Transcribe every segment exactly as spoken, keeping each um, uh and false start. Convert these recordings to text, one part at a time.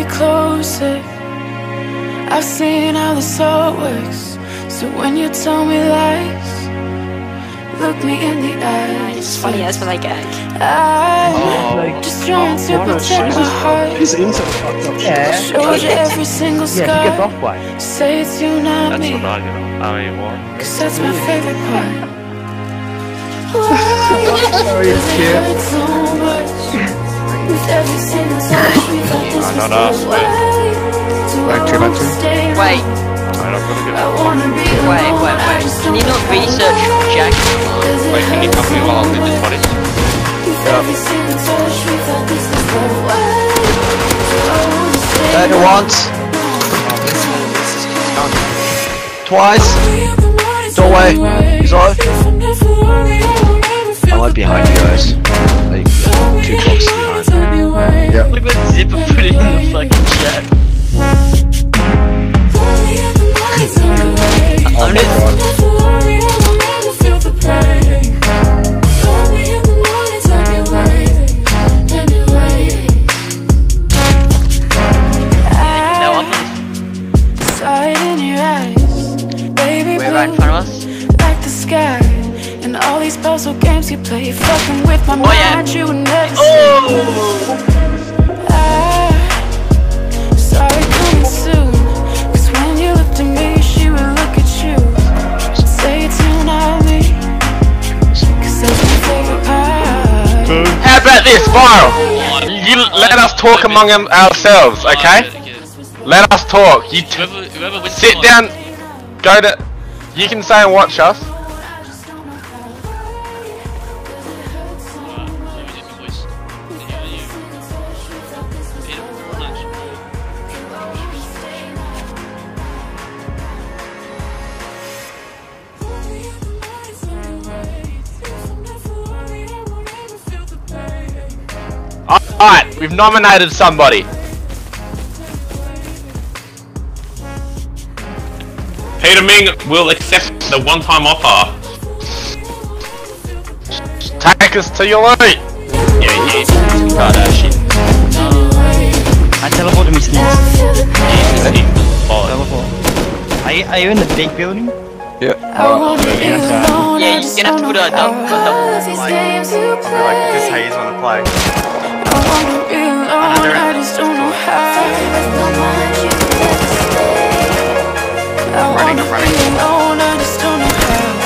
closer. I've seen how this all works. So when you tell me lies, look me in the eyes. It's funny as when I gag. I'm oh, just trying to protect my heart. His intel fucked up. Yeah. Showed you every single scar. Yeah, he gets off by. Say it's you, not That's me. what I get on. I mean, what? Cause that's my favorite part. Sorry, it's cute. I'm not us, wait. Back to, back to. Wait. I'm not gonna get Wait, wait, wait. Can you not research Jack? Wait, can you help me while I'm in this body? Did it once. Twice. Doorway. He's on. I'm like behind you guys. Like two blocks behind. Yep. Look what Zipper put in the fucking chat. Oh my god. We're right in front of us. Like the sky, and all these puzzle games you play, fucking with my Oh, yeah. mind, you would never Oh! I saw it coming soon, cause when you looked at me, she would look at you. Say it's you, not me, cause that's my favorite part. How about this, Viral? You let us talk among ourselves, okay? Let us talk. You t sit down, go to... You can say and watch us. Alright, we've nominated somebody. Peter Ming will accept the one-time offer. Take us to your loot. Yeah, yeah. Kardashian. I teleported me sneaks. Oh, Teleport. Are you, are you in the big building? I wanna be alone, Yeah, I you're just gonna have to don't put a know double, how. a double All these line. games you play. Like this is how you want to play. I wanna be alone, I just don't know how. I wanna be alone, I just don't know how.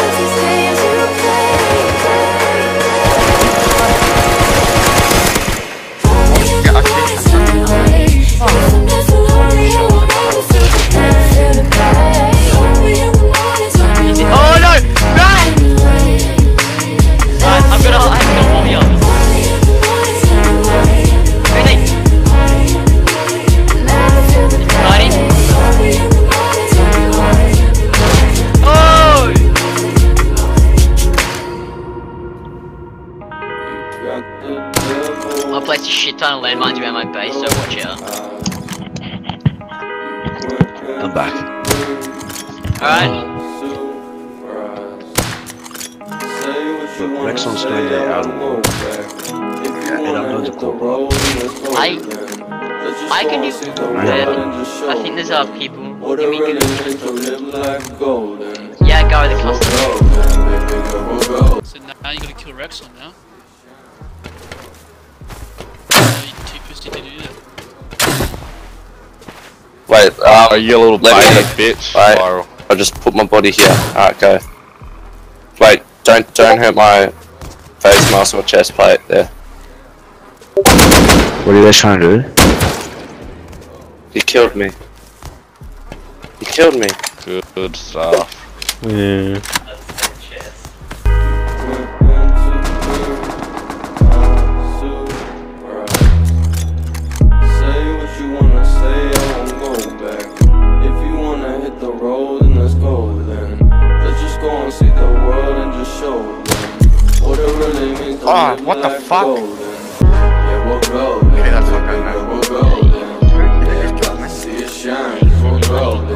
Oh no! Run! Right, I'm gonna, I'm gonna warm you up. Ready? ninety? Oh! I placed a shit ton of landmines around my base, so watch out. I'm back. Alright. Look, Rexon's going to out of war. And I'm going to corporate. I... I can do... I think there's other people. Give me good. Yeah, go with the custom. So now you gotta kill Rexon now. Are you too pissed to do that? Wait, um, Oh, you little let baby me, bitch. Wait, Viral. I'll just put my body here. Alright, go. Wait, don't don't hurt my face mask or chest plate there. What are you guys trying to do? You killed me. You killed me. Good, good stuff. Yeah. Oh, what the fuck? Okay, that's not good, man.